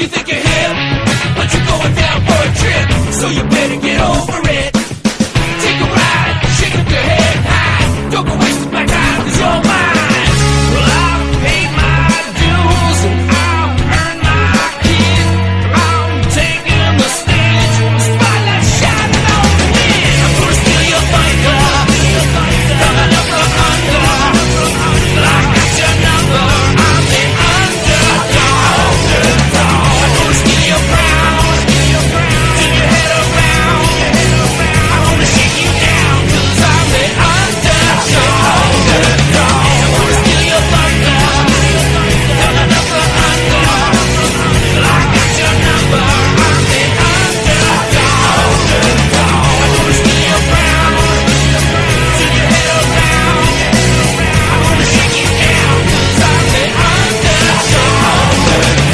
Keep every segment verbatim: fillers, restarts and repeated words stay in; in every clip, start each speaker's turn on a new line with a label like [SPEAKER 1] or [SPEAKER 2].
[SPEAKER 1] You think you're hip, but you're going down for a trip. So you better get over it. Take a ride, shake up your head high. Don't go wasting my time, cause you're mine. Well, I've paid my dues and I've earned my keep. I'm taking the stage, spotlight shining on me. I'm gonna steal your thunder, coming up from under. Well, I got your number, I'm the underdog. I'm gonna steal your crown, turn your head around. I'm gonna shake you down, cause I'm the underdog. I'm gonna steal your thunder, coming up from under. Well, I got your number, I'm the underdog. I'm gonna steal your crown, turn your head around. I'm gonna shake you down, cause I'm the underdog.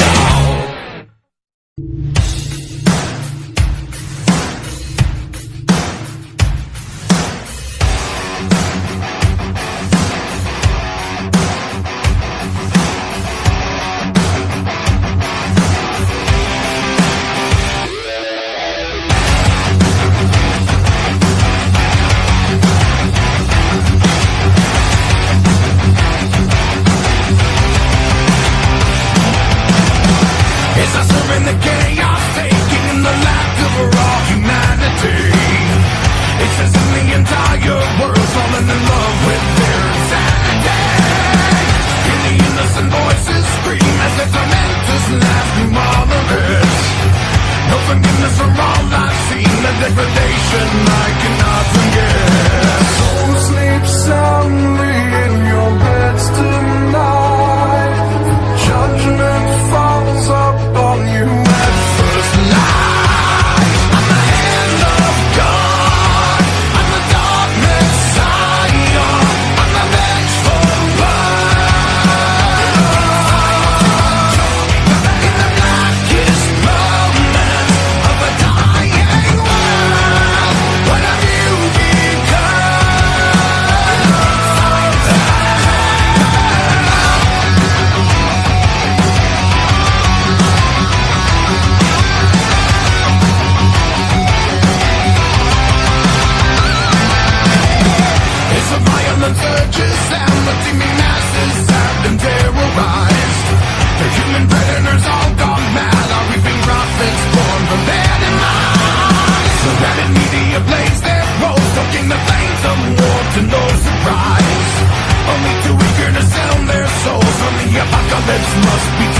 [SPEAKER 1] As I surrender the chaos, taking in the light of raw humanity. It says in the entire world falling in love with their insanity. Hear the innocent voices scream as their tormentors laugh through all of it. No forgiveness for all I've seen, the degradation I cannot forget. So sleep soundly in your beds tonight. Judgment falls upon you at first light. I'm the hand of God, I'm the dark Messiah, I'm the vengeful one. In the blackest moment of a dying world, what have you become? It's a violent urges and the teeming masses have been terrorized. The human predators all gone mad are reaping profits born from their demise. So that in media blaze their roles, stoking the flames of war to no surprise. Only too eager to sell their souls when the apocalypse must be